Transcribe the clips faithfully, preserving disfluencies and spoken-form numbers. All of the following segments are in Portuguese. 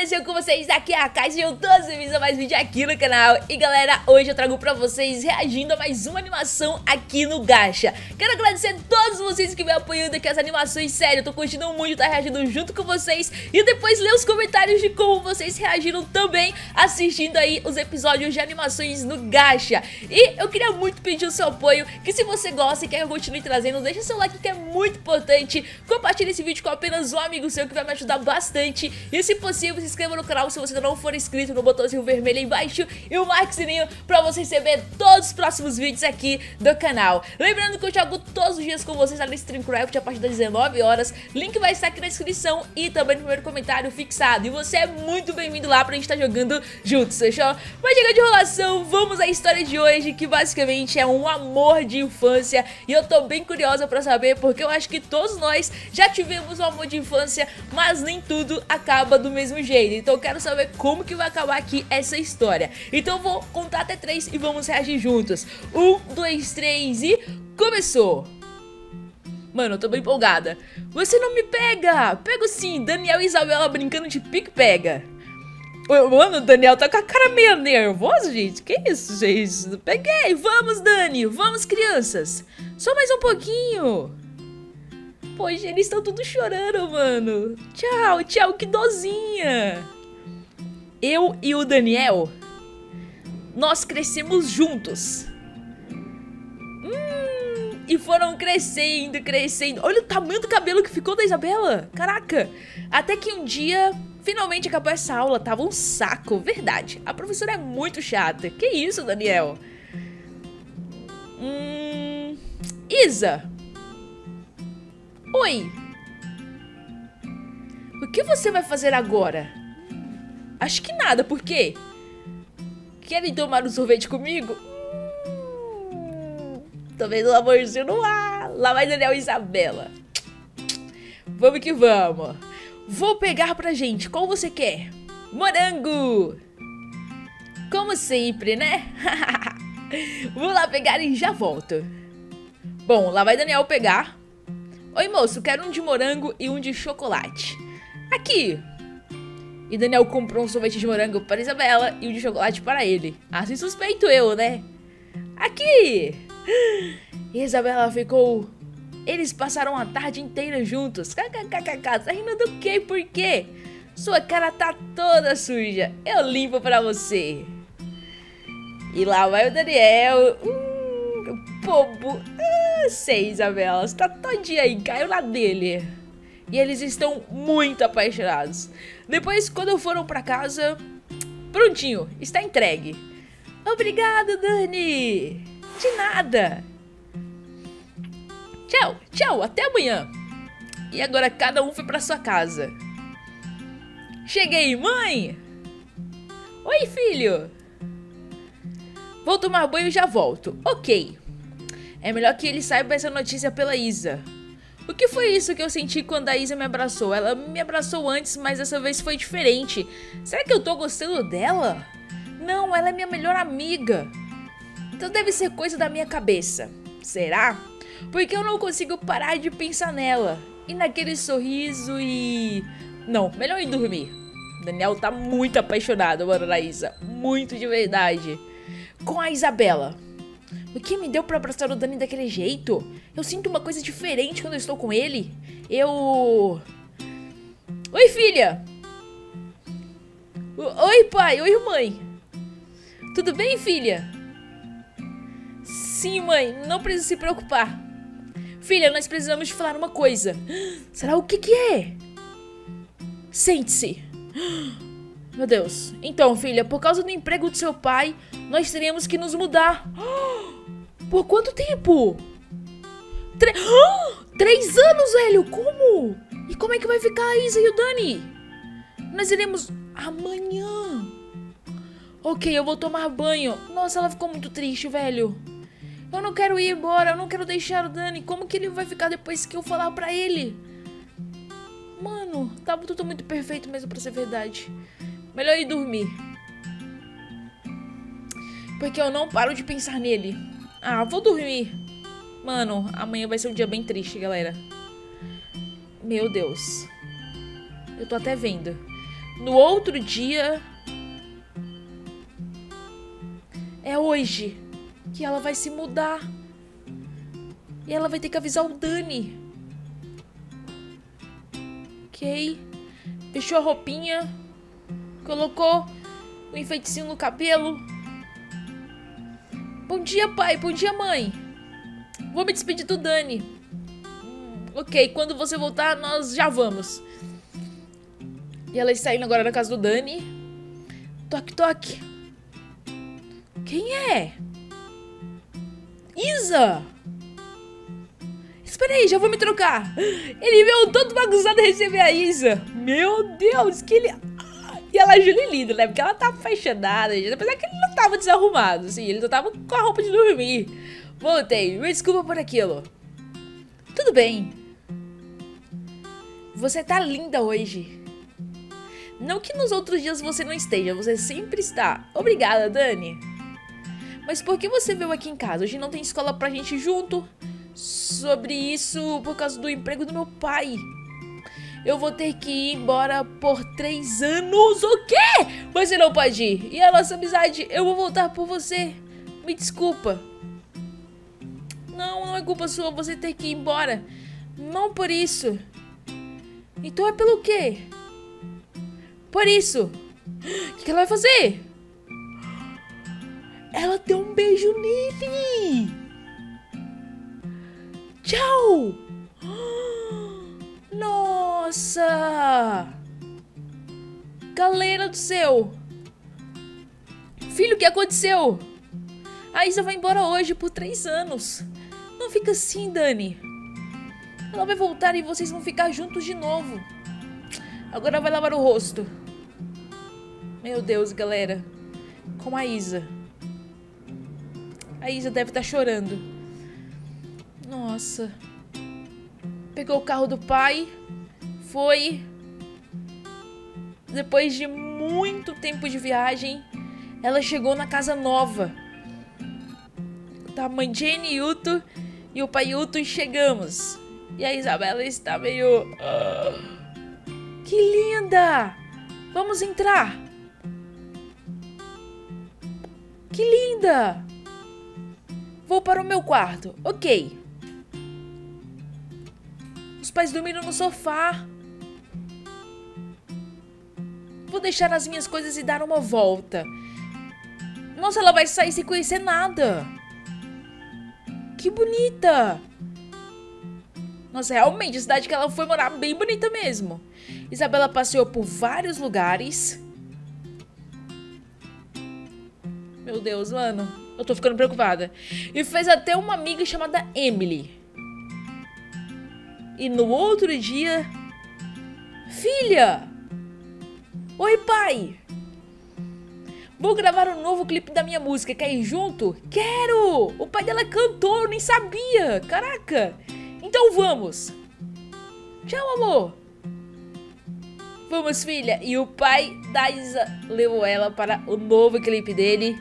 aconteceu com vocês? Aqui é a Caixa e eu tô trazendo mais vídeo aqui no canal. E galera, hoje eu trago pra vocês reagindo a mais uma animação aqui no Gacha. Quero agradecer a todos vocês que vêm apoiando aqui as animações. Sério, eu tô curtindo muito estar reagindo junto com vocês. E depois ler os comentários de como vocês reagiram também assistindo aí os episódios de animações no Gacha. E eu queria muito pedir o seu apoio, que se você gosta e quer que eu continue trazendo, deixa seu like que é muito importante. Compartilhe esse vídeo com apenas um amigo seu que vai me ajudar bastante. E se possível, se inscreva no canal se você ainda não for inscrito, no botãozinho vermelho aí embaixo e o marque sininho pra você receber todos os próximos vídeos aqui do canal. Lembrando que eu jogo todos os dias com vocês ali no StreamCraft a partir das dezenove horas. Link vai estar aqui na descrição e também no primeiro comentário fixado. E você é muito bem-vindo lá pra gente estar jogando juntos, fechou? Mas chega de enrolação, vamos à história de hoje, que basicamente é um amor de infância. E eu tô bem curiosa pra saber, porque eu acho que todos nós já tivemos um amor de infância, mas nem tudo acaba do mesmo jeito. Então eu quero saber como que vai acabar aqui essa história. Então eu vou contar até três e vamos reagir juntos. Um, dois, três e começou! Mano, eu tô bem empolgada. Você não me pega! Pego sim, Daniel e Isabela brincando de pique-pega. Mano, o Daniel tá com a cara meio nervosa, gente. Que isso, gente? Peguei! Vamos, Dani! Vamos, crianças! Só mais um pouquinho! Poxa, eles estão tudo chorando, mano. Tchau, tchau, que dozinha. Eu e o Daniel, nós crescemos juntos. Hum, e foram crescendo, crescendo. Olha o tamanho do cabelo que ficou da Isabela. Caraca. Até que um dia, finalmente acabou essa aula. Tava um saco, verdade. A professora é muito chata. Que isso, Daniel? Hum... Isa... Oi! O que você vai fazer agora? Acho que nada, por quê? Querem tomar um sorvete comigo? Hum, tô vendo um amorzinho no ar. Lá vai Daniel e Isabela. Vamos que vamos. Vou pegar pra gente. Qual você quer? Morango! Como sempre, né? Vou lá pegar e já volto. Bom, lá vai Daniel pegar. Oi, moço, quero um de morango e um de chocolate. Aqui! E Daniel comprou um sorvete de morango para Isabela e um de chocolate para ele. Assim suspeito eu, né? Aqui! E Isabela ficou... Eles passaram a tarde inteira juntos. Kkkk, tá rindo do quê? Por quê? Sua cara tá toda suja. Eu limpo pra você. E lá vai o Daniel... Hum, bobo... Sei, Isabela, você tá todinha aí, caiu na dele. E eles estão muito apaixonados. Depois, quando foram pra casa, prontinho, está entregue. Obrigado, Dani. De nada. Tchau, tchau, até amanhã. E agora cada um foi pra sua casa. Cheguei, mãe. Oi, filho. Vou tomar banho e já volto. Ok. É melhor que ele saiba essa notícia pela Isa. O que foi isso que eu senti quando a Isa me abraçou? Ela me abraçou antes, mas dessa vez foi diferente. Será que eu tô gostando dela? Não, ela é minha melhor amiga. Então deve ser coisa da minha cabeça. Será? Porque eu não consigo parar de pensar nela. E naquele sorriso e... Não, melhor ir dormir. Daniel tá muito apaixonado, mano, na Isa. Muito de verdade. Com a Isabela. O que me deu pra abraçar o Dani daquele jeito? Eu sinto uma coisa diferente quando eu estou com ele. Eu... Oi, filha! Oi, pai! Oi, mãe! Tudo bem, filha? Sim, mãe, não precisa se preocupar. Filha, nós precisamos te falar uma coisa. Será o que que é? Sente-se. Meu Deus. Então, filha, por causa do emprego do seu pai, nós teríamos que nos mudar. Por quanto tempo? Tre... Oh, três anos, velho! Como? E como é que vai ficar a Isa e o Dani? Nós iremos amanhã. Ok, eu vou tomar banho. Nossa, ela ficou muito triste, velho. Eu não quero ir embora, eu não quero deixar o Dani. Como que ele vai ficar depois que eu falar pra ele? Mano, tá tudo muito perfeito mesmo pra ser verdade. Melhor ir dormir. Porque eu não paro de pensar nele. Ah, vou dormir. Mano, amanhã vai ser um dia bem triste, galera. Meu Deus. Eu tô até vendo. No outro dia... É hoje que ela vai se mudar. E ela vai ter que avisar o Dani. Ok. Fechou a roupinha. Colocou o enfeitezinho no cabelo. Bom dia, pai. Bom dia, mãe. Vou me despedir do Dani. Hum, ok, quando você voltar, nós já vamos. E ela está indo agora na casa do Dani. Toque, toque. Quem é? Isa! Espera aí, já vou me trocar. Ele veio todo bagunçado receber a Isa. Meu Deus, que ele... E ela agiu linda, né? Porque ela tava apaixonada, gente. Apesar que ele não tava desarrumado, assim. Ele só tava com a roupa de dormir. Voltei. Me desculpa por aquilo. Tudo bem. Você tá linda hoje. Não que nos outros dias você não esteja. Você sempre está. Obrigada, Dani. Mas por que você veio aqui em casa? Hoje não tem escola pra gente ir junto. Sobre isso, por causa do emprego do meu pai. Eu vou ter que ir embora por três anos. O quê? Você não pode ir. E a nossa amizade? Eu vou voltar por você. Me desculpa. Não, não é culpa sua você ter que ir embora. Não por isso. Então é pelo quê? Por isso. O que ela vai fazer? Ela deu um beijo nele. Tchau. Nossa. Galera do céu. Filho, o que aconteceu? A Isa vai embora hoje por três anos. Não fica assim, Dani. Ela vai voltar e vocês vão ficar juntos de novo. Agora vai lavar o rosto. Meu Deus, galera. Com a Isa. A Isa deve estar chorando. Nossa. Pegou o carro do pai. Foi. Depois de muito tempo de viagem, ela chegou na casa nova. A mãe Jane e Yuto e o pai Yuto chegamos. E a Isabela está meio... Uh, que linda! Vamos entrar. Que linda! Vou para o meu quarto. Ok. Os pais dormiram no sofá. Vou deixar as minhas coisas e dar uma volta. Nossa, ela vai sair sem conhecer nada. Que bonita. Nossa, realmente, a cidade que ela foi morar bem bonita mesmo. Isabela passeou por vários lugares. Meu Deus, mano. Eu tô ficando preocupada. E fez até uma amiga chamada Emily. E no outro dia... Filha! Oi, pai! Vou gravar um novo clipe da minha música. Quer ir junto? Quero! O pai dela cantou, eu nem sabia. Caraca! Então vamos! Tchau, amor! Vamos, filha! E o pai da Isa levou ela para o novo clipe dele.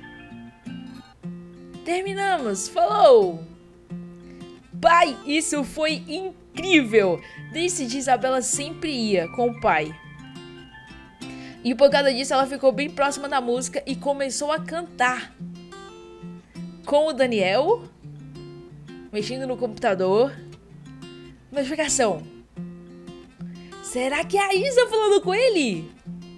Terminamos! Falou! Pai, isso foi incrível! Desde que Isabela sempre ia com o pai. E por causa disso ela ficou bem próxima da música e começou a cantar. Com o Daniel, mexendo no computador. Notificação. Será que é a Isa falando com ele?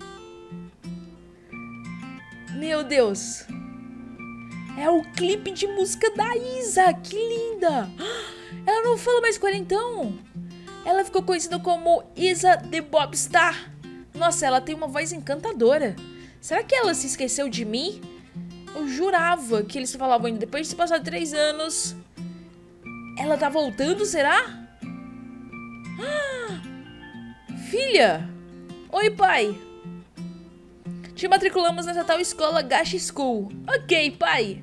Meu Deus. É o clipe de música da Isa. Que linda. Ela não fala mais com ele então. Ela ficou conhecida como Isa the Bobstar. Nossa, ela tem uma voz encantadora. Será que ela se esqueceu de mim? Eu jurava que eles falavam ainda. Depois de se passar três anos. Ela tá voltando, será? Ah, filha! Oi, pai! Te matriculamos nessa tal escola Gacha School. Ok, pai!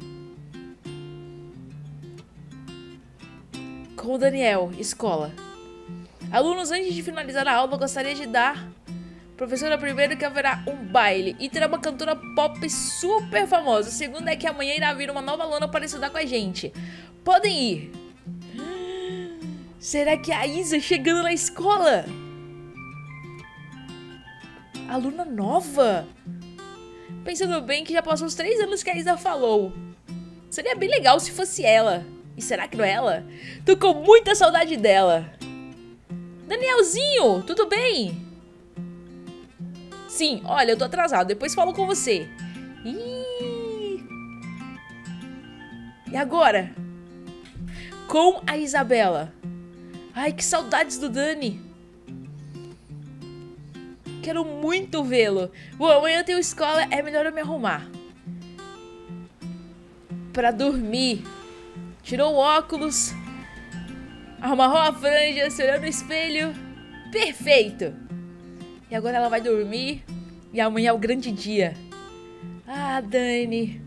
Com o Daniel, escola. Alunos, antes de finalizar a aula, gostaria de dar... Professora, primeiro que haverá um baile e terá uma cantora pop super famosa. O segundo é que amanhã irá vir uma nova aluna para estudar com a gente. Podem ir. Será que é a Isa chegando na escola? Aluna nova? Pensando bem que já passou uns três anos que a Isa falou. Seria bem legal se fosse ela. E será que não é ela? Tô com muita saudade dela. Danielzinho, tudo bem? Sim, olha, eu tô atrasado. Depois falo com você. Ih. E agora? Com a Isabela. Ai, que saudades do Dani. Quero muito vê-lo. Bom, amanhã eu tenho escola, é melhor eu me arrumar. Pra dormir. Tirou o óculos. Amarrou a franja, se olhou no espelho. Perfeito. E agora ela vai dormir. E amanhã é o grande dia. Ah, Dani.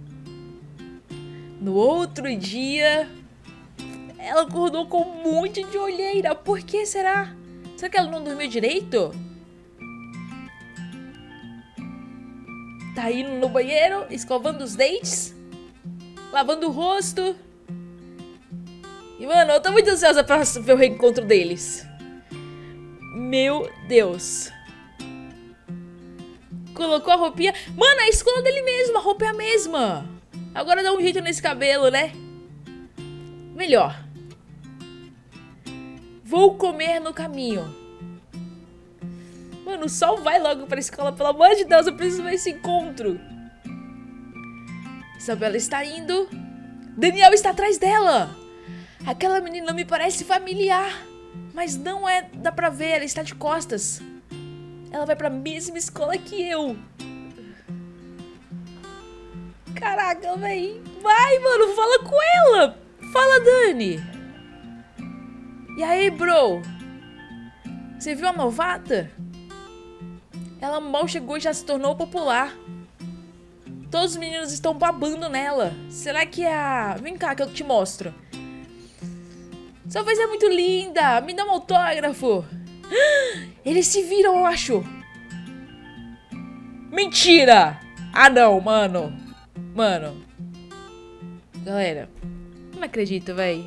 No outro dia, ela acordou com um monte de olheira. Por que será? Será que ela não dormiu direito? Tá indo no banheiro, escovando os dentes, lavando o rosto. E, mano, eu tô muito ansiosa pra ver o reencontro deles. Meu Deus. Colocou a roupinha. Mano, é a escola dele mesmo, a roupa é a mesma. Agora dá um jeito nesse cabelo, né? Melhor. Vou comer no caminho. Mano, o sol vai logo pra escola, pelo amor de Deus, eu preciso ver esse encontro. Isabela está indo. Daniel está atrás dela. Aquela menina me parece familiar, mas não é, dá pra ver, ela está de costas. Ela vai pra mesma escola que eu. Caraca, véi. Vai, mano, fala com ela. Fala, Dani. E aí, bro? Você viu a novata? Ela mal chegou e já se tornou popular. Todos os meninos estão babando nela. Será que é a... Vem cá que eu te mostro. Sua voz é muito linda. Me dá um autógrafo. Eles se viram, eu acho. Mentira. Ah, não, mano. Mano. Galera. Não acredito, véi.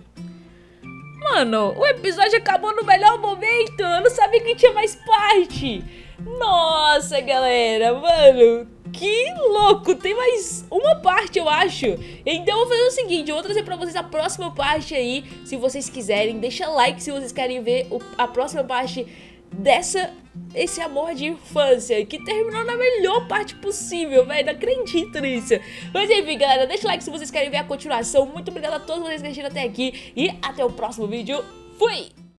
Mano, o episódio acabou no melhor momento. Eu não sabia que tinha mais parte. Nossa, galera, mano, que louco, tem mais uma parte, eu acho. Então eu vou fazer o seguinte, eu vou trazer pra vocês a próxima parte aí, se vocês quiserem. Deixa like se vocês querem ver o, a próxima parte dessa, esse amor de infância, que terminou na melhor parte possível, velho, não acredito nisso. Mas enfim, galera, deixa o like se vocês querem ver a continuação. Muito obrigado a todos vocês que assistiram até aqui e até o próximo vídeo. Fui!